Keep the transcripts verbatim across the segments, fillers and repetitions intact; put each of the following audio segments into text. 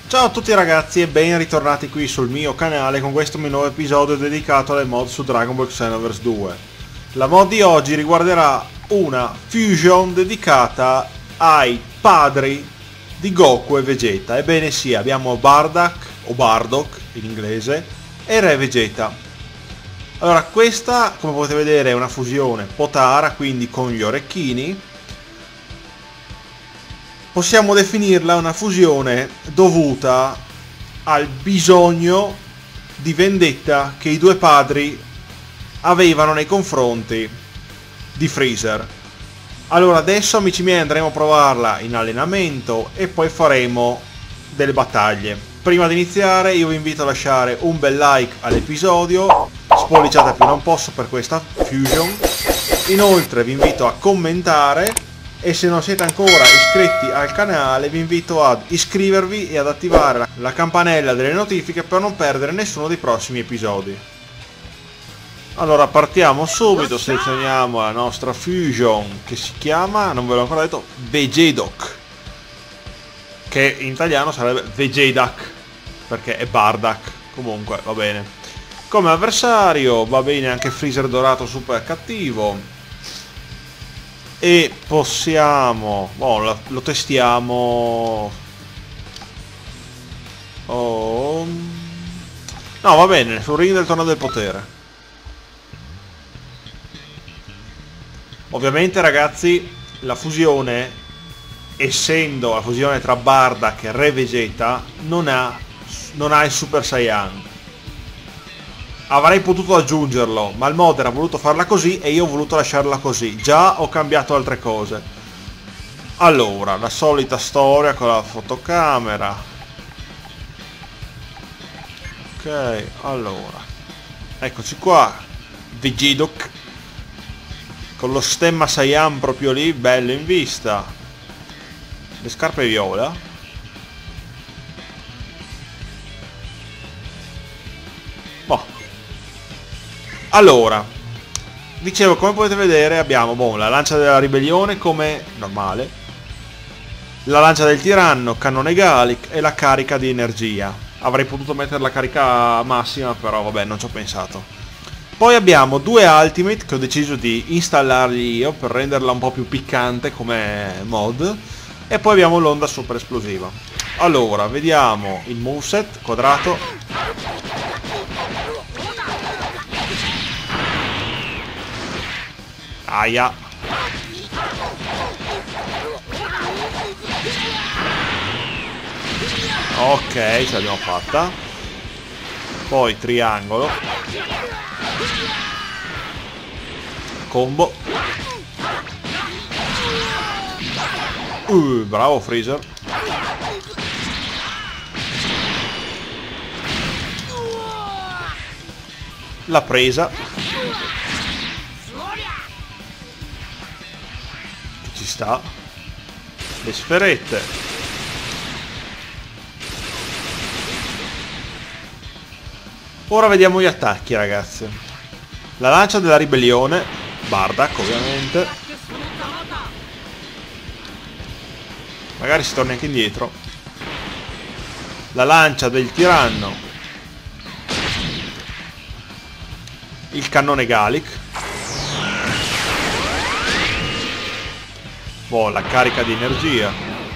Ciao a tutti ragazzi e ben ritornati qui sul mio canale con questo mio nuovo episodio dedicato alle mod su Dragon Ball Xenoverse due. La mod di oggi riguarderà una fusion dedicata ai padri di Goku e Vegeta. Ebbene sì, abbiamo Bardock, o Bardock in inglese, e Re Vegeta. Allora, questa, come potete vedere, è una fusione Potara, quindi con gli orecchini. Possiamo definirla una fusione dovuta al bisogno di vendetta che i due padri avevano nei confronti di Freezer. Allora adesso, amici miei, andremo a provarla in allenamento e poi faremo delle battaglie. Prima di iniziare io vi invito a lasciare un bel like all'episodio, spolliciate più non posso per questa fusion. Inoltre vi invito a commentare e se non siete ancora iscritti al canale vi invito ad iscrivervi e ad attivare la campanella delle notifiche per non perdere nessuno dei prossimi episodi. Allora partiamo subito, selezioniamo la nostra fusion che si chiama, non ve l'ho ancora detto, Vegedoc, che in italiano sarebbe Vegedak perché è Bardock, comunque va bene. Come avversario va bene anche Freezer dorato super cattivo. E possiamo, boh, lo, lo testiamo. Oh. No, va bene, sul ring del torneo del potere. Ovviamente ragazzi, la fusione, essendo la fusione tra Bardock e Re Vegeta, non ha, non ha il Super Saiyan. Avrei potuto aggiungerlo, ma il mod ha voluto farla così e io ho voluto lasciarla così. Già ho cambiato altre cose. Allora, la solita storia con la fotocamera. Ok, allora. Eccoci qua. Vegedoc. Con lo stemma Saiyan proprio lì, bello in vista. Le scarpe viola. Boh. Allora, dicevo, come potete vedere abbiamo boh, la lancia della ribellione come normale, la lancia del tiranno, cannone Gallic e la carica di energia. Avrei potuto mettere la carica massima, però vabbè, non ci ho pensato. Poi abbiamo due ultimate che ho deciso di installarli io per renderla un po' più piccante come mod. E poi abbiamo l'onda super esplosiva. Allora, vediamo il moveset quadrato. Aia. Ok, ce l'abbiamo fatta. Poi triangolo. Combo. Uh, bravo Freezer. La presa. Ci sta. Le sferette. Ora vediamo gli attacchi ragazzi. La lancia della ribellione, Bardock ovviamente. Magari si torna anche indietro. La lancia del tiranno. Il cannone Gallic. Boh, la carica di energia.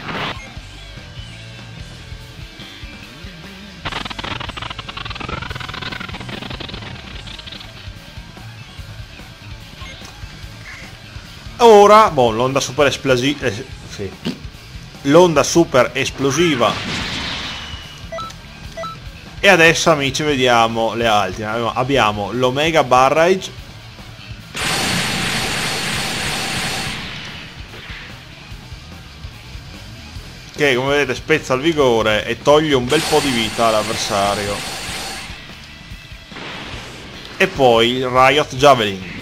Ora, boh, l'onda super esplosiva. Eh, sì. L'onda super esplosiva. E adesso amici vediamo le altre. Abbiamo l'Omega Barrage. Che come vedete spezza il vigore e toglie un bel po' di vita all'avversario. E poi il Riot Javelin.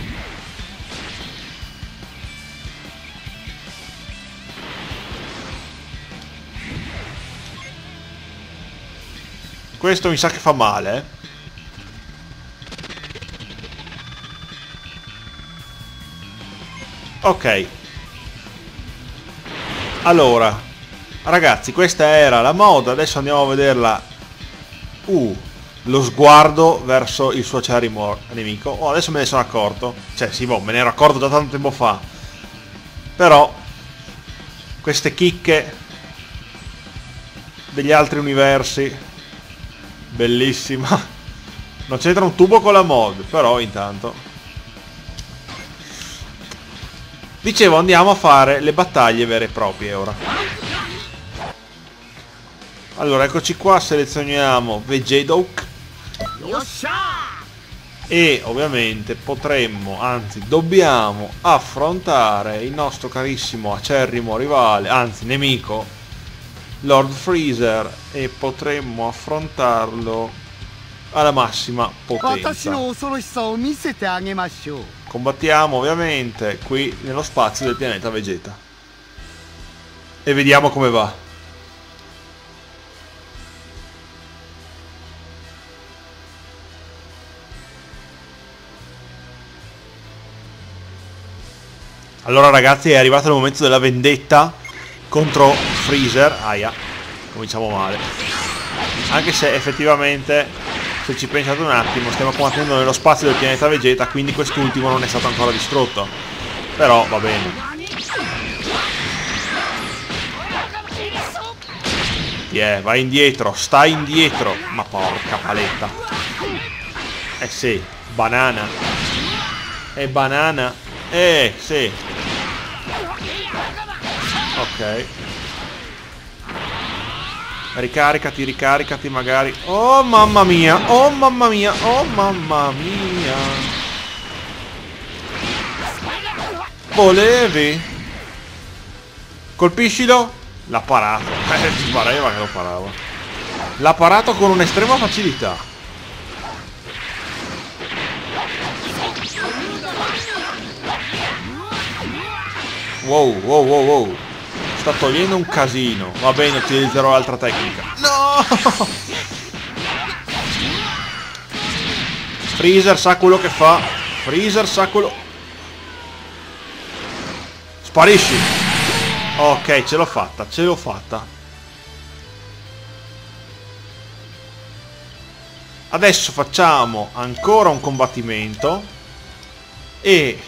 Questo mi sa che fa male, eh? Ok. Allora, Ragazzi, questa era la mod, adesso andiamo a vederla. Uh, lo sguardo verso il suo acerrimo nemico. Oh, adesso me ne sono accorto. Cioè, sì, boh, me ne ero accorto da tanto tempo fa. Però queste chicche degli altri universi, bellissima. Non c'entra un tubo con la mod, però intanto. Dicevo, andiamo a fare le battaglie vere e proprie ora. Allora, eccoci qua, selezioniamo Vegedoc. E ovviamente potremmo, anzi dobbiamo affrontare il nostro carissimo acerrimo rivale, anzi nemico, Lord Freezer, e potremmo affrontarlo alla massima potenza. Combattiamo ovviamente qui nello spazio del pianeta Vegeta e vediamo come va. Allora ragazzi, è arrivato il momento della vendetta contro Freezer. Aia, cominciamo male. Anche se effettivamente, se ci pensate un attimo, stiamo combattendo nello spazio del pianeta Vegeta, quindi quest'ultimo non è stato ancora distrutto. Però va bene. Yeah, vai indietro, stai indietro. Ma porca paletta. Eh sì, banana. E banana. Eh sì. Ok. Ricaricati, ricaricati magari. Oh mamma mia, oh mamma mia, oh mamma mia. Volevi? Colpiscilo? L'ha parato. Eh, ci pareva che lo parava. L'ha parato con un'estrema facilità. Wow, wow, wow, wow. Sta togliendo un casino. Va bene, utilizzerò l'altra tecnica. No! Freezer sa quello che fa. Freezer sa quello... Sparisci! Ok, ce l'ho fatta, ce l'ho fatta. Adesso facciamo ancora un combattimento. E...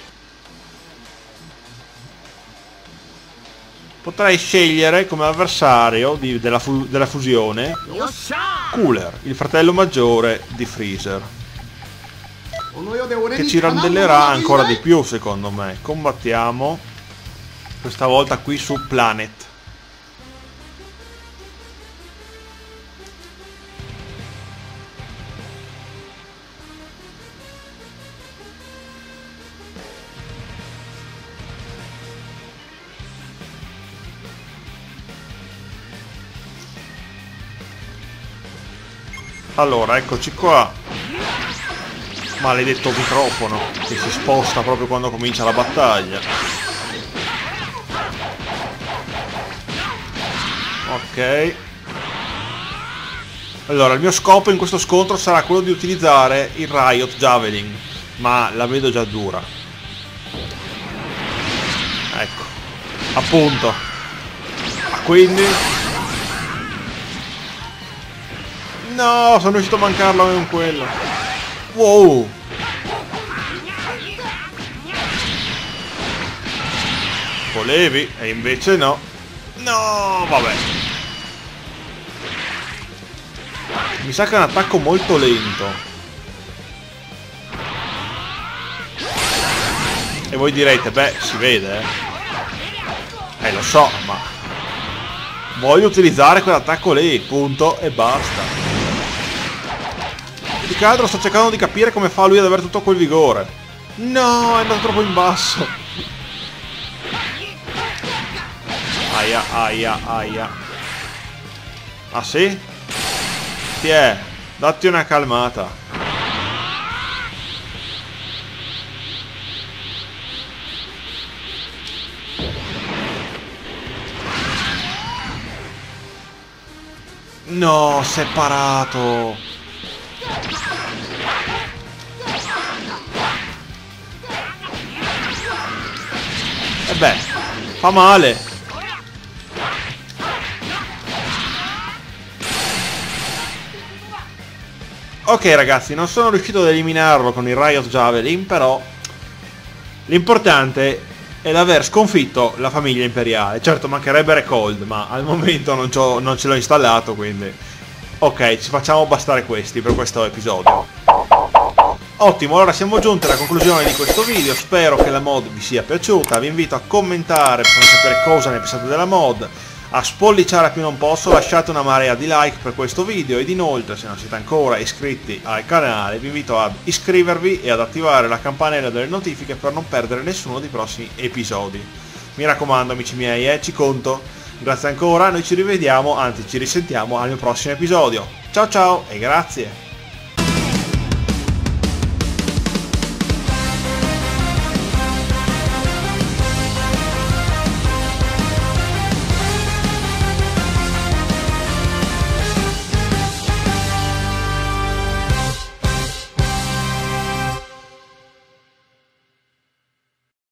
potrei scegliere come avversario di, della, fu, della fusione Cooler, il fratello maggiore di Freezer, che ci randellerà ancora di più secondo me. Combattiamo questa volta qui su Planet. Allora, eccoci qua. Maledetto microfono che si sposta proprio quando comincia la battaglia. Ok. Allora, il mio scopo in questo scontro sarà quello di utilizzare il Riot Javelin, ma la vedo già dura. Ecco, appunto. Quindi... no, sono riuscito a mancarlo con quello. Wow. Volevi, e invece no. No, vabbè. Mi sa che è un attacco molto lento. E voi direte, beh, si vede, eh. Eh, lo so, ma... voglio utilizzare quell'attacco lì, punto, e basta. Più che altro sto cercando di capire come fa lui ad avere tutto quel vigore. No, è andato troppo in basso. Aia, aia, aia. Ah sì? Ti è? Datti una calmata. No, separato. E beh, fa male. Ok ragazzi, non sono riuscito ad eliminarlo con il Riot Javelin, però l'importante è l'aver sconfitto la famiglia imperiale. Certo mancherebbe Recold, ma al momento non, non ce l'ho installato, quindi ok, ci facciamo bastare questi per questo episodio. Ottimo, allora siamo giunti alla conclusione di questo video, spero che la mod vi sia piaciuta, vi invito a commentare per sapere cosa ne pensate della mod, a spolliciare a più non posso, lasciate una marea di like per questo video ed inoltre se non siete ancora iscritti al canale vi invito ad iscrivervi e ad attivare la campanella delle notifiche per non perdere nessuno dei prossimi episodi. Mi raccomando amici miei, eh, ci conto. Grazie ancora, noi ci rivediamo, anzi ci risentiamo al mio prossimo episodio. Ciao ciao e grazie!